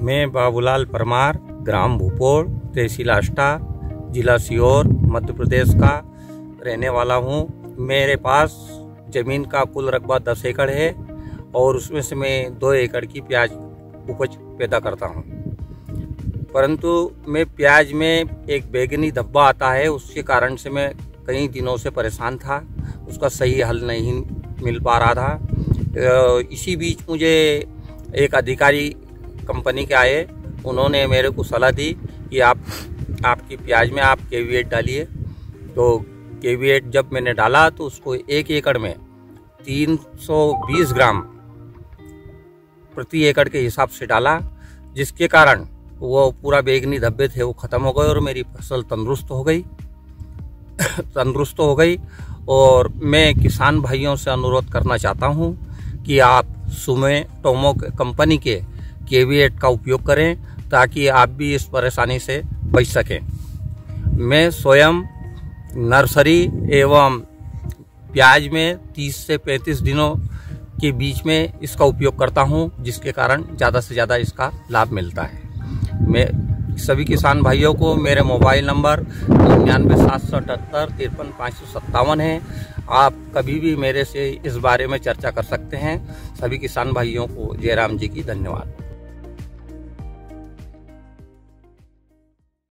मैं बाबूलाल परमार, ग्राम भूपोड़, तहसील आष्टा, जिला सीहोर, मध्य प्रदेश का रहने वाला हूँ। मेरे पास ज़मीन का कुल रकबा 10 एकड़ है और उसमें से मैं 2 एकड़ की प्याज उपज पैदा करता हूँ। परंतु मैं प्याज में एक बैंगनी धब्बा आता है, उसके कारण से मैं कई दिनों से परेशान था, उसका सही हल नहीं मिल पा रहा था। इसी बीच मुझे एक अधिकारी कंपनी के आए, उन्होंने मेरे को सलाह दी कि आपकी प्याज में आप केवीएट डालिए। तो केवीएट जब मैंने डाला तो उसको 1 एकड़ में 320 ग्राम प्रति एकड़ के हिसाब से डाला, जिसके कारण वो पूरा बैंगनी धब्बे थे वो ख़त्म हो गए और मेरी फसल तंदुरुस्त हो गई। और मैं किसान भाइयों से अनुरोध करना चाहता हूँ कि आप सुमिटोमो कंपनी के केवीएट का उपयोग करें ताकि आप भी इस परेशानी से बच सकें। मैं स्वयं नर्सरी एवं प्याज में 30 से 35 दिनों के बीच में इसका उपयोग करता हूं, जिसके कारण ज़्यादा से ज़्यादा इसका लाभ मिलता है। मैं सभी किसान भाइयों को मेरे मोबाइल नंबर 99 778 53 557 है। आप कभी भी मेरे से इस बारे में चर्चा कर सकते हैं। सभी किसान भाइयों को जयराम जी की धन्यवाद।